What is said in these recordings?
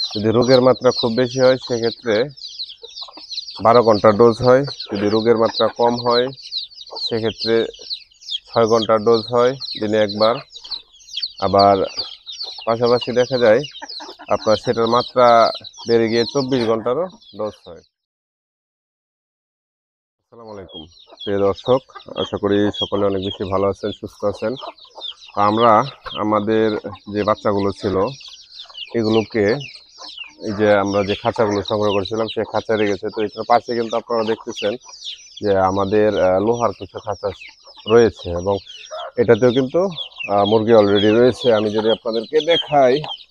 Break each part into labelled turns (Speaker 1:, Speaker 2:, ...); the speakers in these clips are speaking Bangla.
Speaker 1: যদি রোগের মাত্রা খুব বেশি হয় সেক্ষেত্রে 12 ঘন্টার ডোজ হয়। যদি রোগের মাত্রা কম হয় সেক্ষেত্রে 6 ঘন্টার ডোজ হয় দিনে একবার। আবার পাশাপাশি দেখা যায় আপনার সেটার মাত্রা বেড়ে গিয়ে 24 ঘন্টারও ডোজ হয়। আসসালামু আলাইকুম প্রিয় দর্শক, আশা করি সকলে অনেক বেশি ভালো আছেন, সুস্থ আছেন। আমরা আমাদের যে বাচ্চাগুলো ছিল এগুলোকে এই যে আমরা যে খাঁচাগুলো সংগ্রহ করেছিলাম সেই খাঁচা রেখেছে। তো এটার পাশে কিন্তু আপনারা দেখতেছেন যে আমাদের লোহার কিছু খাঁচা রয়েছে এবং এটাতেও কিন্তু মুরগি অলরেডি রয়েছে। আমি যদি আপনাদেরকে দেখাই,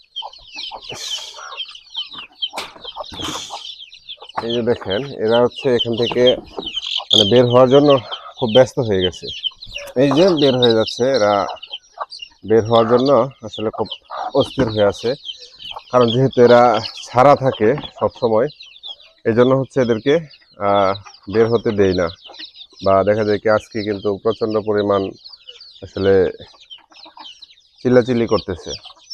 Speaker 1: এই যে দেখেন, এরা হচ্ছে এখান থেকে মানে বের হওয়ার জন্য খুব ব্যস্ত হয়ে গেছে। এই যে বের হয়ে যাচ্ছে, এরা বের হওয়ার জন্য আসলে খুব অস্থির হয়ে আছে। কারণ যেহেতু এরা ছাড়া থাকে সব সময়, এই জন্য হচ্ছে এদেরকে বের হতে দেই না। বা দেখা যায় কি আজকে কিন্তু প্রচন্ড পরিমাণ আসলে চিল্লাচিল্লি করতেছে।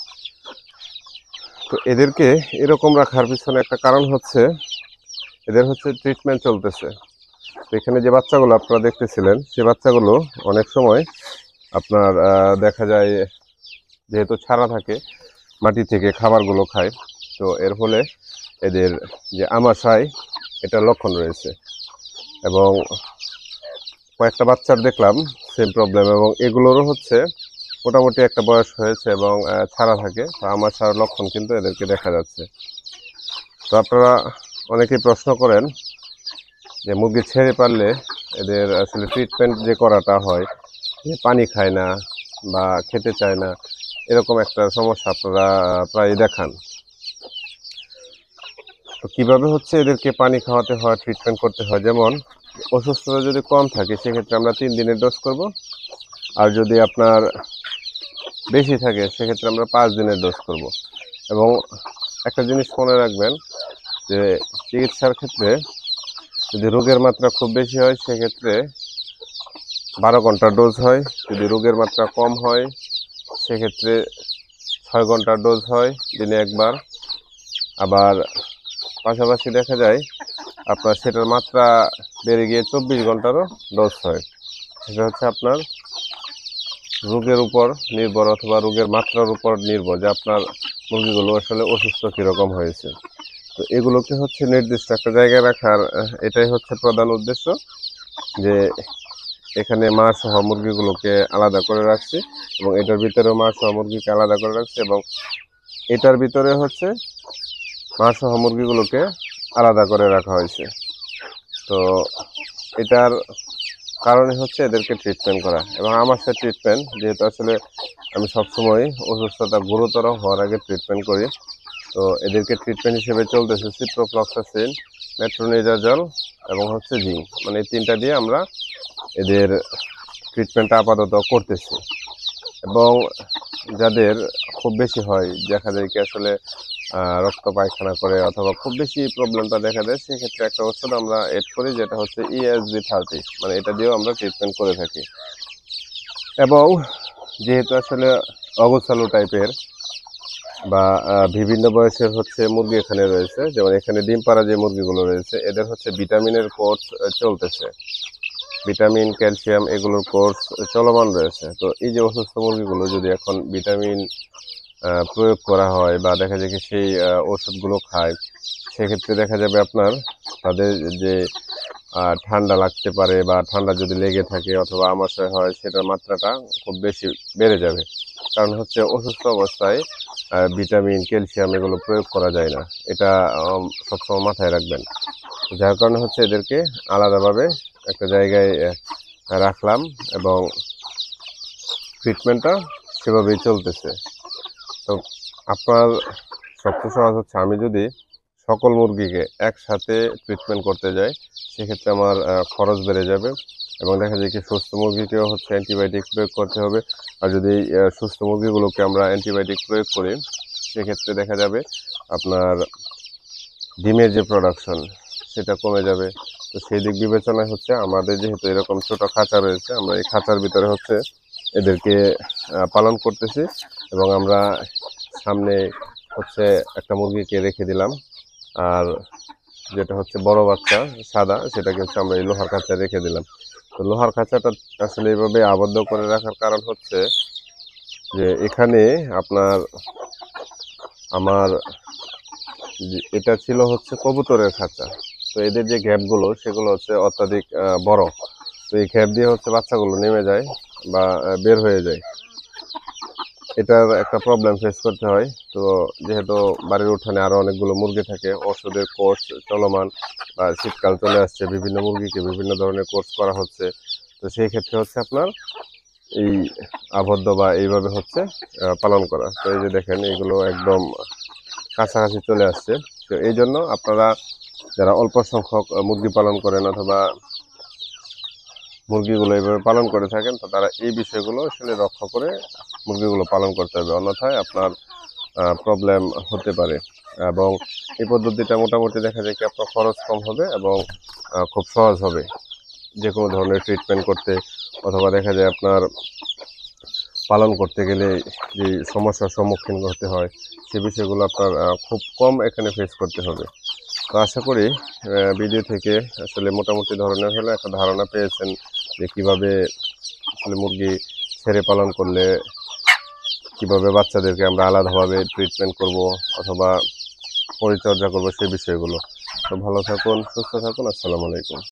Speaker 1: তো এদেরকে এরকম রাখার পিছনে একটা কারণ হচ্ছে এদের হচ্ছে ট্রিটমেন্ট চলতেছে। তো এখানে যে বাচ্চাগুলো আপনারা দেখতেছিলেন সে বাচ্চাগুলো অনেক সময় আপনার দেখা যায় যেহেতু ছাড়া থাকে মাটি থেকে খাবারগুলো খায়, তো এর ফলে এদের যে আমাশয় এটা লক্ষণ রয়েছে। এবং কয়েকটা বাচ্চার দেখলাম সেম প্রবলেম, এবং এগুলোরও হচ্ছে মোটামুটি একটা বয়স হয়েছে এবং ছাড়া থাকে। তো আমাশার লক্ষণ কিন্তু এদেরকে দেখা যাচ্ছে। তো আপনারা অনেকেই প্রশ্ন করেন যে মুরগি ছেড়ে পারলে এদের আসলে ট্রিটমেন্ট যে করাটা হয়, যে পানি খায় না বা খেতে চায় না, এরকম একটা সমস্যা আপনারা প্রায় দেখান। তো কীভাবে হচ্ছে এদেরকে পানি খাওয়াতে হয়, ট্রিটমেন্ট করতে হয়, যেমন অসুস্থতা যদি কম থাকে সেক্ষেত্রে আমরা 3 দিনের ডোজ করব। আর যদি আপনার বেশি থাকে সেক্ষেত্রে আমরা 5 দিনের ডোজ করব। এবং একটা জিনিস মনে রাখবেন যে চিকিৎসার ক্ষেত্রে যদি রোগের মাত্রা খুব বেশি হয় সেক্ষেত্রে 12 ঘন্টার ডোজ হয়। যদি রোগের মাত্রা কম হয় সেক্ষেত্রে 6 ঘন্টার ডোজ হয় দিনে একবার। আবার পাশাপাশি দেখা যায় আপনার সেটার মাত্রা বেড়ে গিয়ে 24 ঘন্টারও ডোজ হয়। সেটা হচ্ছে আপনার রোগের উপর নির্ভর অথবা রোগের মাত্রার উপর নির্ভর যে আপনার মুরগিগুলো আসলে অসুস্থ কীরকম হয়েছে। তো এগুলোকে হচ্ছে নির্দিষ্ট একটা জায়গায় রাখার এটাই হচ্ছে প্রধান উদ্দেশ্য, যে এখানে মা সহ মুরগিগুলোকে আলাদা করে রাখছি এবং এটার ভিতরেও মা সহ মুরগিকে আলাদা করে রাখছি এবং এটার ভিতরে হচ্ছে মা সহ মুরগিগুলোকে আলাদা করে রাখা হয়েছে। তো এটার কারণে হচ্ছে এদেরকে ট্রিটমেন্ট করা। এবং আমার সাথে ট্রিটমেন্ট যেহেতু আসলে আমি সবসময় অসুস্থতা গুরুতর হওয়ার আগে ট্রিটমেন্ট করি, তো এদেরকে ট্রিটমেন্ট হিসেবে চলতেছে সিপ্রোফ্লক্সাসিন, মেট্রোনিডাজল এবং হচ্ছে জিঙ্ক, মানে এই 3টা দিয়ে আমরা এদের ট্রিটমেন্টটা আপাতত করতেছি। এবং যাদের খুব বেশি হয়, দেখা যায় কি আসলে রক্ত পায়খানা করে অথবা খুব বেশি প্রবলেমটা দেখা দেয়, সেক্ষেত্রে একটা ওষুধ আমরা এড করি যেটা হচ্ছে ESB30, মানে এটা দিয়েও আমরা ট্রিটমেন্ট করে থাকি। এবং যেহেতু আসলে অগোছালো টাইপের বা বিভিন্ন বয়সের হচ্ছে মুরগি এখানে রয়েছে, যেমন এখানে ডিম পাড়া যে মুরগিগুলো রয়েছে এদের হচ্ছে ভিটামিনের কোর্স চলতেছে, ভিটামিন, ক্যালসিয়াম এগুলোর কোর্স চলমান রয়েছে। তো এই যে অসুস্থ মুরগিগুলো যদি এখন ভিটামিন প্রয়োগ করা হয় বা দেখা যায় কি সেই ওষুধগুলো খায়, সেক্ষেত্রে দেখা যাবে আপনার তাদের যে ঠান্ডা লাগতে পারে বা ঠান্ডা যদি লেগে থাকে অথবা আমাশয় হয়, সেটার মাত্রাটা খুব বেশি বেড়ে যাবে। কারণ হচ্ছে অসুস্থ অবস্থায় ভিটামিন, ক্যালসিয়াম এগুলো প্রয়োগ করা যায় না, এটা সবসময় মাথায় রাখবেন। যার কারণে হচ্ছে এদেরকে আলাদাভাবে একটা জায়গায় রাখলাম এবং ট্রিটমেন্টটা সেভাবেই চলতেছে। তো আপনার সবচেয়ে সহজ হচ্ছে আমি যদি সকল মুরগিকে একসাথে ট্রিটমেন্ট করতে যাই সেক্ষেত্রে আমার খরচ বেড়ে যাবে এবং দেখা যায় কি সুস্থ মুরগিকেও হচ্ছে অ্যান্টিবায়োটিক প্রয়োগ করতে হবে। আর যদি সুস্থ মুরগিগুলোকে আমরা অ্যান্টিবায়োটিক প্রয়োগ করি সেক্ষেত্রে দেখা যাবে আপনার ডিমের যে প্রোডাকশন সেটা কমে যাবে। তো সেই দিক বিবেচনায় হচ্ছে আমাদের যেহেতু এরকম ছোট খাঁচা রয়েছে, আমরা এই খাঁচার ভিতরে হচ্ছে এদেরকে পালন করতেছি এবং আমরা সামনে হচ্ছে একটা মুরগিকে রেখে দিলাম, আর যেটা হচ্ছে বড় বাচ্চা সাদা সেটাকে হচ্ছে আমরা এই লোহার খাঁচায় রেখে দিলাম। তো লোহার খাঁচাটা আসলে এইভাবে আবদ্ধ করে রাখার কারণ হচ্ছে যে এখানে আপনার আমার এটা ছিল হচ্ছে কবুতরের খাঁচা। তো এদের যে গ্যাপগুলো সেগুলো হচ্ছে অত্যাধিক বড়। তো এই গ্যাপ দিয়ে হচ্ছে বাচ্চাগুলো নেমে যায় বা বের হয়ে যায়। এটার একটা প্রবলেম ফেস করতে হয়। তো যেহেতু বাড়ির উঠানে আরো অনেকগুলো মুরগি থাকে, ওষুধের কোর্স চলমান বা শীতকাল চলে আসছে, বিভিন্ন মুরগিকে বিভিন্ন ধরনের কোর্স করা হচ্ছে। তো সেই ক্ষেত্রে হচ্ছে আপনার এই আবদ্ধ বা এইভাবে হচ্ছে পালন করা। তো এই যে দেখেন এগুলো একদম কাছাকাছি চলে আসছে। তো এই জন্য আপনারা যারা অল্প সংখ্যক মুরগি পালন করেন অথবা মুরগিগুলো এইভাবে পালন করে থাকেন, তো তারা এই বিষয়গুলো আসলে রক্ষা করে মুরগিগুলো পালন করতে হবে, অন্যথায় আপনার প্রবলেম হতে পারে। এবং এই পদ্ধতিটা মোটামুটি দেখা যায় কি আপনার খরচ কম হবে এবং খুব সহজ হবে যে কোনো ধরনের ট্রিটমেন্ট করতে, অথবা দেখা যায় আপনার পালন করতে গেলে যে সমস্যার সম্মুখীন হতে হয় সে বিষয়গুলো আপনার খুব কম এখানে ফেস করতে হবে। তো আশা করি ভিডিও থেকে আসলে মোটামুটি ধরনের হলে একটা ধারণা পেয়েছেন যে কিভাবে আসলে মুরগি ছেড়ে পালন করলে কিভাবে বাচ্চাদেরকে আমরা আলাদাভাবে ট্রিটমেন্ট করব অথবা পরিচর্যা করব সেই বিষয়গুলো। তো ভালো থাকুন, সুস্থ থাকুন। আসসালামু আলাইকুম।